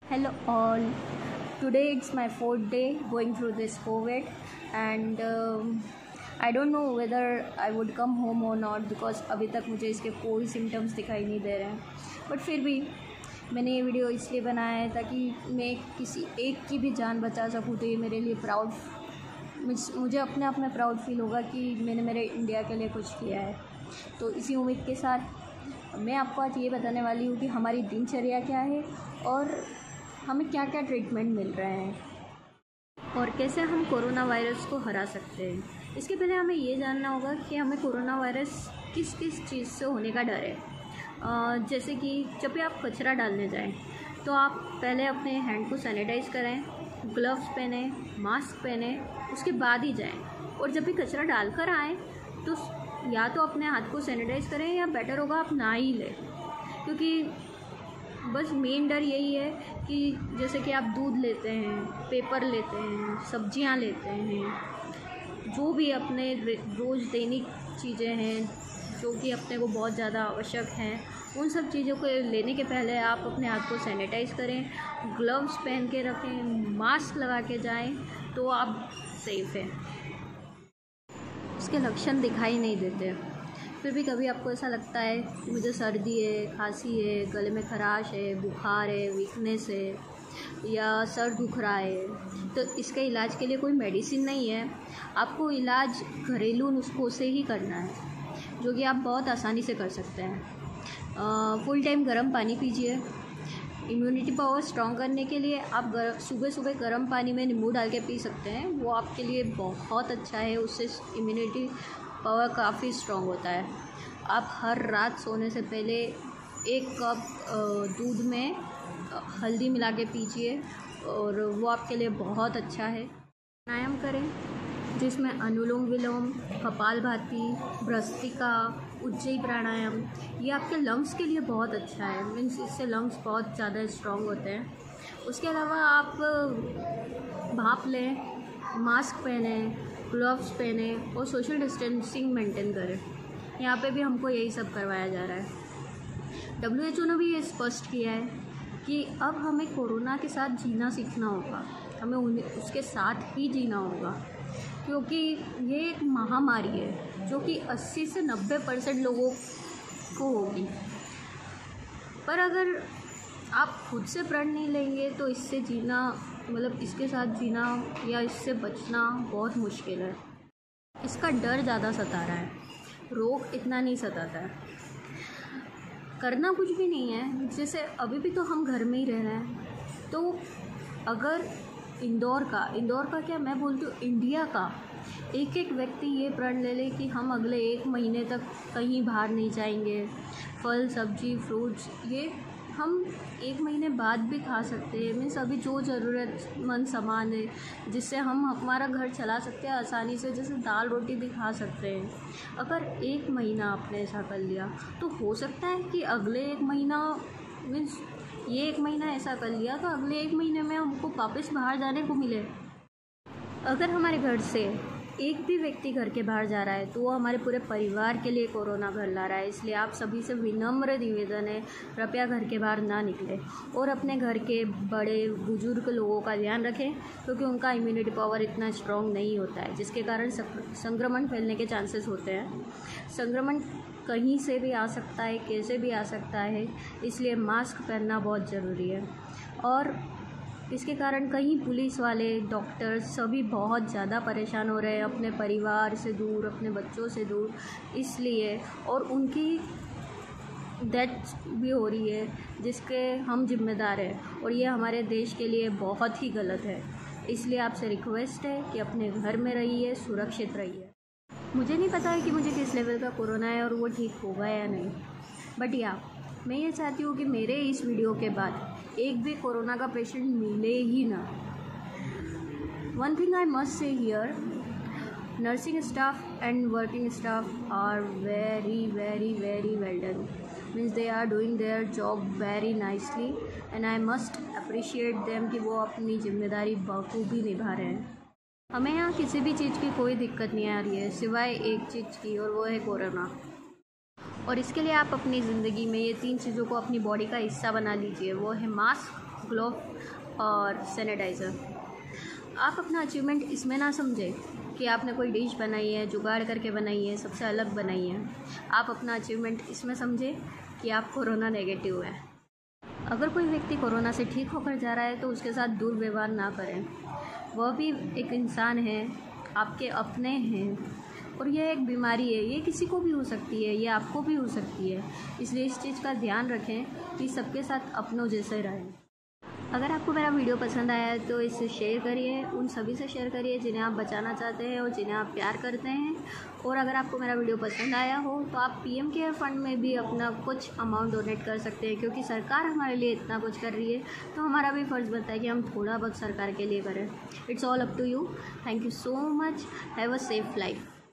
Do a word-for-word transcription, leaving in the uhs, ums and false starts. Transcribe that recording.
Hello all. Today it's my fourth day going through this COVID, and um, I don't know whether I would come home or not because अभी तक मुझे इसके कोई symptoms दिखाई नहीं दे रहे हैं. बट फिर भी मैंने ये वीडियो इसलिए बनाया है ताकि मैं किसी एक की भी जान बचा सकूँ. तो ये मेरे लिए प्राउड मुझे अपने आप में प्राउड फील होगा कि मैंने मेरे इंडिया के लिए कुछ किया है. तो इसी उम्मीद के साथ मैं आपको आज ये बताने वाली हूँ कि हमारी दिनचर्या क्या है और हमें क्या क्या ट्रीटमेंट मिल रहे हैं और कैसे हम कोरोना वायरस को हरा सकते हैं. इसके पहले हमें ये जानना होगा कि हमें कोरोना वायरस किस किस चीज़ से होने का डर है. जैसे कि जब भी आप कचरा डालने जाएं तो आप पहले अपने हैंड को सैनिटाइज करें, ग्लव्स पहने, मास्क पहने, उसके बाद ही जाएं. और जब भी कचरा डालकर आएँ तो या तो अपने हाथ को सैनिटाइज करें या बेटर होगा आप ना ही लें, क्योंकि बस मेन डर यही है कि जैसे कि आप दूध लेते हैं, पेपर लेते हैं, सब्जियां लेते हैं, जो भी अपने रोज़ दैनिक चीज़ें हैं जो कि अपने को बहुत ज़्यादा आवश्यक हैं, उन सब चीज़ों को लेने के पहले आप अपने हाथ को सैनिटाइज़ करें, ग्लव्स पहन के रखें, मास्क लगा के जाएं तो आप सेफ़ हैं. उसके लक्षण दिखाई नहीं देते. फिर भी कभी आपको ऐसा लगता है कि मुझे सर्दी है, खांसी है, गले में खराश है, बुखार है, वीकनेस है या सर दुख रहा है, तो इसके इलाज के लिए कोई मेडिसिन नहीं है. आपको इलाज घरेलू नुस्खों से ही करना है, जो कि आप बहुत आसानी से कर सकते हैं. फुल टाइम गर्म पानी पीजिए. इम्यूनिटी पावर स्ट्रॉन्ग करने के लिए आप सुबह सुबह गर्म पानी में नींबू डाल के पी सकते हैं. वो आपके लिए बहुत अच्छा है, उससे इम्यूनिटी पावर काफ़ी स्ट्रॉन्ग होता है. आप हर रात सोने से पहले एक कप दूध में हल्दी मिला के पीजिए और वो आपके लिए बहुत अच्छा है. प्राणायाम करें जिसमें अनुलोम विलोम, कपालभाति, भ्रस्त्रिका, उज्जयी प्राणायाम, ये आपके लंग्स के लिए बहुत अच्छा है. मीन्स इससे लंग्स बहुत ज़्यादा स्ट्रॉन्ग होते हैं. उसके अलावा आप भाप लें, मास्क पहने, ग्लव्स पहने और सोशल डिस्टेंसिंग मेंटेन करें. यहाँ पे भी हमको यही सब करवाया जा रहा है. डब्ल्यू एच ओ ने भी ये स्पष्ट किया है कि अब हमें कोरोना के साथ जीना सीखना होगा. हमें उन्हें उसके साथ ही जीना होगा, क्योंकि ये एक महामारी है जो कि अस्सी से नब्बे परसेंट लोगों को होगी. पर अगर आप खुद से प्रण नहीं लेंगे तो इससे जीना, मतलब इसके साथ जीना या इससे बचना बहुत मुश्किल है. इसका डर ज़्यादा सता रहा है, रोग इतना नहीं सताता है. करना कुछ भी नहीं है. जैसे अभी भी तो हम घर में ही रह रहे हैं, तो अगर इंदौर का इंदौर का क्या मैं बोलती हूँ इंडिया का एक एक व्यक्ति ये प्रण ले ले कि हम अगले एक महीने तक कहीं बाहर नहीं जाएंगे, फल सब्जी फ्रूट्स ये हम एक महीने बाद भी खा सकते हैं. मीन्स अभी जो ज़रूरतमंद सामान है जिससे हम हमारा घर चला सकते हैं आसानी से, जैसे दाल रोटी भी खा सकते हैं. अगर एक महीना आपने ऐसा कर लिया तो हो सकता है कि अगले एक महीना मीन्स ये एक महीना ऐसा कर लिया तो अगले एक महीने में हमको वापस बाहर जाने को मिले. अगर हमारे घर से एक भी व्यक्ति घर के बाहर जा रहा है तो वो हमारे पूरे परिवार के लिए कोरोना घर ला रहा है. इसलिए आप सभी से विनम्र निवेदन है, कृपया घर के बाहर ना निकलें और अपने घर के बड़े बुजुर्ग लोगों का ध्यान रखें, क्योंकि उनका इम्यूनिटी पावर इतना स्ट्रॉन्ग नहीं होता है, जिसके कारण संक्रमण फैलने के चांसेस होते हैं. संक्रमण कहीं से भी आ सकता है, कैसे भी आ सकता है, इसलिए मास्क पहनना बहुत ज़रूरी है. और इसके कारण कहीं पुलिस वाले, डॉक्टर्स सभी बहुत ज़्यादा परेशान हो रहे हैं अपने परिवार से दूर, अपने बच्चों से दूर, इसलिए और उनकी डेथ भी हो रही है जिसके हम जिम्मेदार हैं और ये हमारे देश के लिए बहुत ही गलत है. इसलिए आपसे रिक्वेस्ट है कि अपने घर में रहिए, सुरक्षित रहिए. मुझे नहीं पता है कि मुझे किस लेवल का कोरोना है और वो ठीक होगा या नहीं, बट या मैं ये चाहती हूँ कि मेरे इस वीडियो के बाद एक भी कोरोना का पेशेंट मिले ही ना. One thing I must say here, nursing staff and working staff are very very very well done. Means they are doing their job very nicely and I must appreciate them कि वो अपनी जिम्मेदारी बखूबी निभा रहे हैं. हमें यहाँ किसी भी चीज़ की कोई दिक्कत नहीं आ रही है सिवाय एक चीज़ की, और वो है कोरोना. और इसके लिए आप अपनी ज़िंदगी में ये तीन चीज़ों को अपनी बॉडी का हिस्सा बना लीजिए. वो है मास्क, ग्लोव और सैनिटाइज़र। आप अपना अचीवमेंट इसमें ना समझें कि आपने कोई डिश बनाई है, जुगाड़ करके बनाई है, सबसे अलग बनाई है। आप अपना अचीवमेंट इसमें समझें कि आप कोरोना नेगेटिव है। अगर कोई व्यक्ति कोरोना से ठीक होकर जा रहा है तो उसके साथ दुर्व्यवहार ना करें। वह भी एक इंसान है, आपके अपने हैं, और यह एक बीमारी है, ये किसी को भी हो सकती है, ये आपको भी हो सकती है। इसलिए इस चीज़ का ध्यान रखें कि सबके साथ अपनों जैसे रहें। अगर आपको मेरा वीडियो पसंद आया है तो इसे शेयर करिए, उन सभी से शेयर करिए जिन्हें आप बचाना चाहते हैं और जिन्हें आप प्यार करते हैं। और अगर आपको मेरा वीडियो पसंद आया हो तो आप पीएम केयर फंड में भी अपना कुछ अमाउंट डोनेट कर सकते हैं, क्योंकि सरकार हमारे लिए इतना कुछ कर रही है तो हमारा भी फ़र्ज़ बनता है कि हम थोड़ा बहुत सरकार के लिए करें। It's all up to you. Thank you so much. Have a safe life.